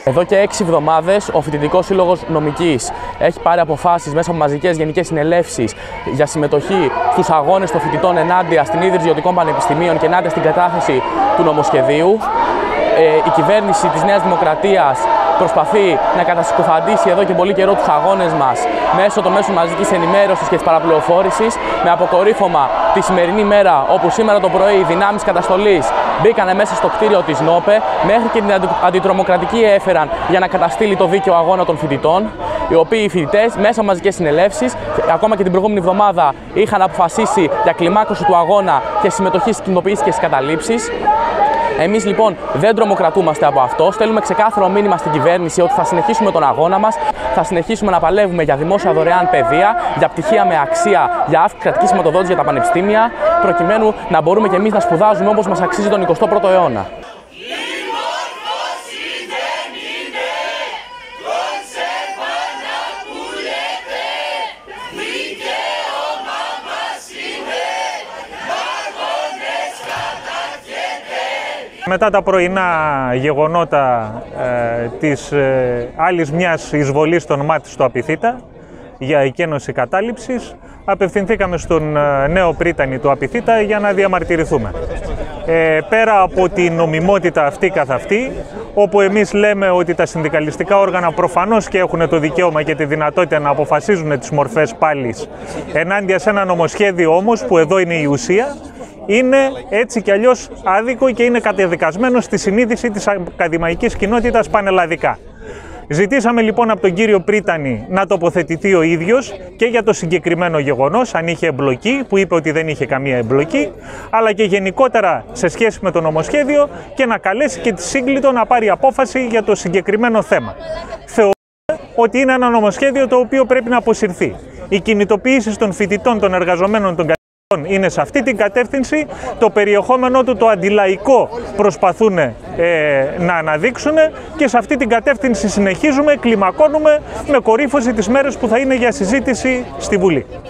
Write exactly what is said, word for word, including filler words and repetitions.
Εδώ και έξι εβδομάδες ο Φοιτητικός Σύλλογος Νομικής έχει πάρει αποφάσεις μέσα από μαζικές γενικές συνελεύσεις για συμμετοχή στους αγώνες των φοιτητών ενάντια στην ίδρυση ιδιωτικών πανεπιστημίων και ενάντια στην κατάθεση του νομοσχεδίου. Ε, η κυβέρνηση της Νέας Δημοκρατίας προσπαθεί να κατασυκοφαντήσει εδώ και πολύ καιρό τους αγώνες μας μέσω των μέσων μαζικής ενημέρωσης και της παραπληροφόρησης, με αποκορύφωμα τη σημερινή μέρα, όπου σήμερα το πρωί οι δυνάμεις καταστολής μπήκαν μέσα στο κτίριο της ΝΟΠΕ, μέχρι και την αντιτρομοκρατική έφεραν για να καταστήλει το δίκαιο αγώνα των φοιτητών, οι οποίοι οι φοιτητές μέσα από μαζικές συνελεύσεις, ακόμα και την προηγούμενη εβδομάδα, είχαν αποφασίσει για κλιμάκωση του αγώνα και συμμετοχή στις κινητοποιήσεις και στις καταλήψεις. Εμείς λοιπόν δεν τρομοκρατούμαστε από αυτό. Στέλνουμε ξεκάθαρο μήνυμα στην κυβέρνηση ότι θα συνεχίσουμε τον αγώνα μας, θα συνεχίσουμε να παλεύουμε για δημόσια δωρεάν παιδεία, για πτυχία με αξία, για αύξηση κρατική σηματοδότηση για τα πανεπιστήμια, προκειμένου να μπορούμε και εμείς να σπουδάζουμε όπως μας αξίζει τον εικοστό πρώτο αιώνα. Μετά τα πρωινά γεγονότα ε, της ε, άλλης μιας εισβολής των ΜΑΤ στο Απιθύτα για εκένωση κατάληψης, απευθυνθήκαμε στον ε, νέο πρίτανη του Απιθύτα για να διαμαρτυρηθούμε. Ε, πέρα από την νομιμότητα αυτή καθ' αυτή, όπου εμείς λέμε ότι τα συνδικαλιστικά όργανα προφανώς και έχουν το δικαίωμα και τη δυνατότητα να αποφασίζουν τις μορφές πάλης ενάντια σε ένα νομοσχέδιο όμως, που εδώ είναι η ουσία, είναι έτσι κι αλλιώς άδικο και είναι κατεδικασμένο στη συνείδηση της ακαδημαϊκής κοινότητας πανελλαδικά. Ζητήσαμε λοιπόν από τον κύριο Πρίτανη να τοποθετηθεί ο ίδιος και για το συγκεκριμένο γεγονός, αν είχε εμπλοκή, που είπε ότι δεν είχε καμία εμπλοκή, αλλά και γενικότερα σε σχέση με το νομοσχέδιο, και να καλέσει και τη Σύγκλιτο να πάρει απόφαση για το συγκεκριμένο θέμα. Θεωρούμε ότι είναι ένα νομοσχέδιο το οποίο πρέπει να αποσυρθεί. Οι κινητοποιήσεις των φοιτητών, των εργαζομένων, των είναι σε αυτή την κατεύθυνση, το περιεχόμενό του το αντιλαϊκό προσπαθούν ε, να αναδείξουν, και σε αυτή την κατεύθυνση συνεχίζουμε, κλιμακώνουμε με κορύφωση τις μέρες που θα είναι για συζήτηση στη Βουλή.